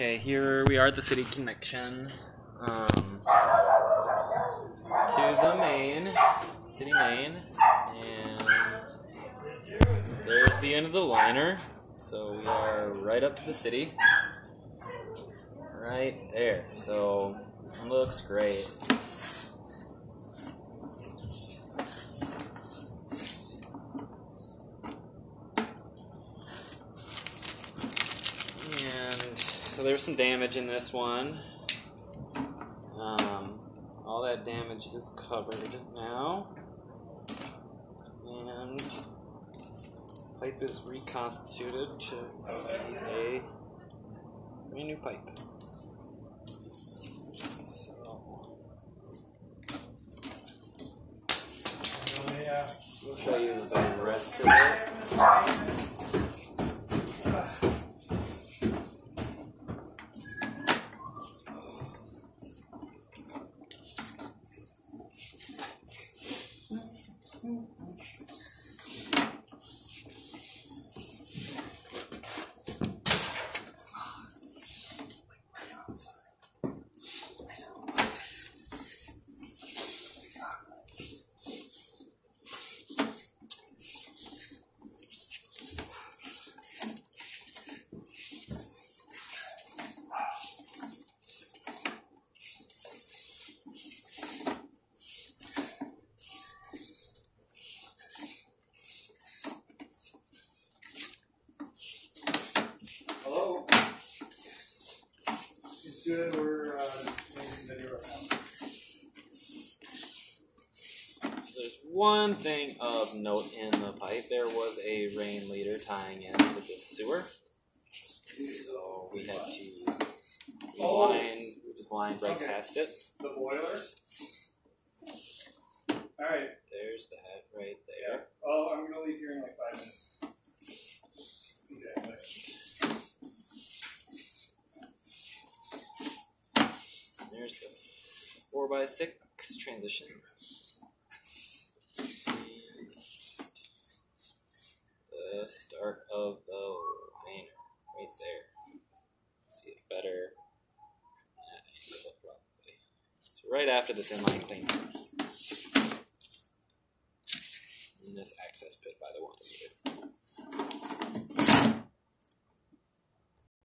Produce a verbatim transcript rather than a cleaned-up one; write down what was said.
Okay, here we are at the city connection um, to the main, city main, and there's the end of the liner, so we are right up to the city, right there, so it looks great. And so there's some damage in this one. Um, all that damage is covered now. And pipe is reconstituted to be a brand new pipe. So we'll show you the rest of it. Good, we're uh, making video right now. So there's one thing of note in the pipe. There was a rain leader tying into the sewer. So we had to Oh. line, we just lined right Okay. past it. The boiler? Alright. There's that right there. Oh, I'm going to leave here in like five minutes. Okay, bye. There's the four by six transition. And the start of the liner right there. See it better. That angle probably. So right after this inline cleaner. And this access pit by the water meter.